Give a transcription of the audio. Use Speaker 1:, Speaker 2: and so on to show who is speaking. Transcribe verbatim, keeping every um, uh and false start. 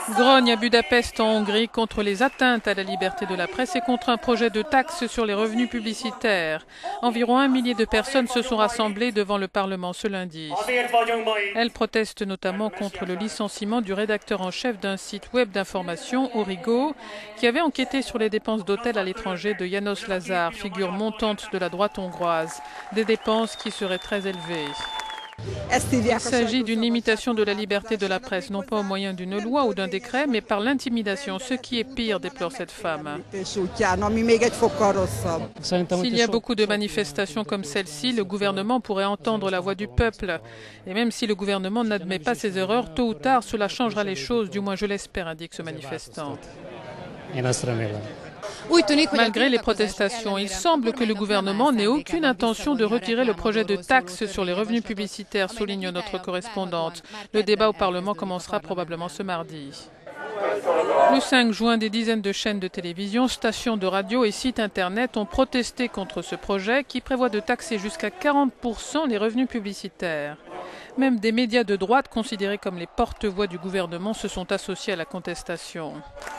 Speaker 1: Grogne à Budapest en Hongrie contre les atteintes à la liberté de la presse et contre un projet de taxe sur les revenus publicitaires. Environ un millier de personnes se sont rassemblées devant le Parlement ce lundi. Elles protestent notamment contre le licenciement du rédacteur en chef d'un site web d'information, Origo, qui avait enquêté sur les dépenses d'hôtel à l'étranger de János Lázár, figure montante de la droite hongroise, des dépenses qui seraient très élevées. Il s'agit d'une limitation de la liberté de la presse, non pas au moyen d'une loi ou d'un décret, mais par l'intimidation, ce qui est pire, déplore cette femme. S'il y a beaucoup de manifestations comme celle-ci, le gouvernement pourrait entendre la voix du peuple. Et même si le gouvernement n'admet pas ses erreurs, tôt ou tard, cela changera les choses, du moins je l'espère, indique ce manifestant. Malgré les protestations, il semble que le gouvernement n'ait aucune intention de retirer le projet de taxe sur les revenus publicitaires, souligne notre correspondante. Le débat au Parlement commencera probablement ce mardi. Le cinq juin, des dizaines de chaînes de télévision, stations de radio et sites internet ont protesté contre ce projet qui prévoit de taxer jusqu'à quarante pour cent les revenus publicitaires. Même des médias de droite considérés comme les porte-voix du gouvernement se sont associés à la contestation.